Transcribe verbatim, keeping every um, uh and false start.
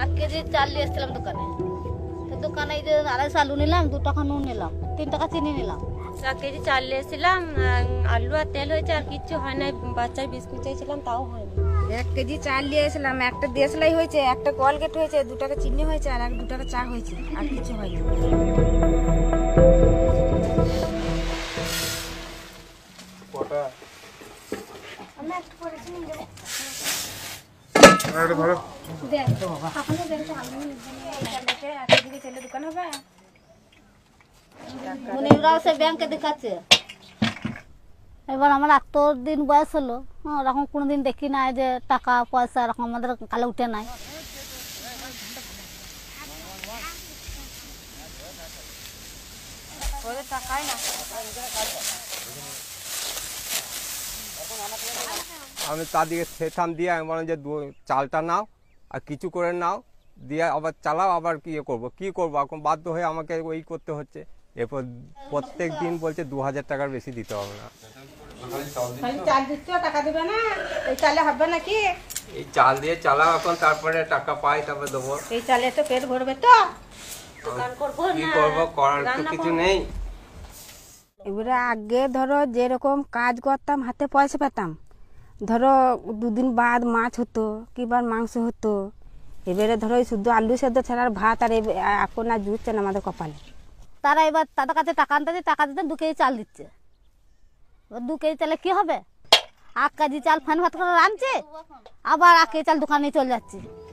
এক কেজি চাল নিয়ে এসেছিলাম দোকানে, তো দোকানে এই যে আড়াইশো আলু নিলাম, দু টাকা নুন নিলাম, তিন টাকা চিনি নিলাম। এক কেজি চাল নিয়েছিলাম, আলু আর তেল হয়েছে, আর কিচ্ছু হয় না। বাচ্চার বিস্কুট চাইছিলাম, তাও হয়নি। এক কেজি চাল নিয়েছিলাম, একটা দেশলাই হয়েছে, একটা কলগেট হয়েছে, দু টাকা চিনি হয়েছে, আর এক দু টাকা চা হয়েছে, আর কিছু হয়নি। মুনিমরাও সে ব্যাংকে দেখাচ্ছে। এবার আমার এত দিন বয়স হলো, হ্যাঁ, এরকম কোনোদিন দেখি না যে টাকা পয়সা এরকম আমাদের কালে উঠে নাই। আমি তাদেরকে সেখান দিয়ে আমি বললাম যে চালটা নাও আর কিছু করে নাও, দিয়ে আবার চালাও, আবার কি করবো কি করবো এখন বাধ্য হয়ে আমাকে ওই করতে হচ্ছে। এরপর প্রত্যেক দিন বলছে দু হাজার টাকার বেশি দিতে হবে না। চাল দিচ্ছ, টাকা দিবে না, এই চালে হবে নাকি? এই চাল দিয়ে চালাও এখন, তারপরে টাকা পাই তারপরে দেবো। এই চালে তো পেট ভরবে তো, কি করবো, করার তো কিছু নেই। এবারে আগে ধরো যেরকম কাজ করতাম হাতে পয়সা পেতাম, ধরো দুদিন বাদ মাছ হতো কিংবা মাংস হতো। এবারে ধরো শুধু আলু সেদ্ধ ছাড়ার ভাত, আর এখন আর জুটছে না আমাদের কপালে। তারা এবার তাদের কাছে টাকা আনতে টাকা দিতে দু কেজি চাল দিচ্ছে। দু কেজি চালে কি হবে? এক কেজি চাল ফান ভাত করে রাঁধছে, আবার এক কেজি চাল দোকানে চলে যাচ্ছে।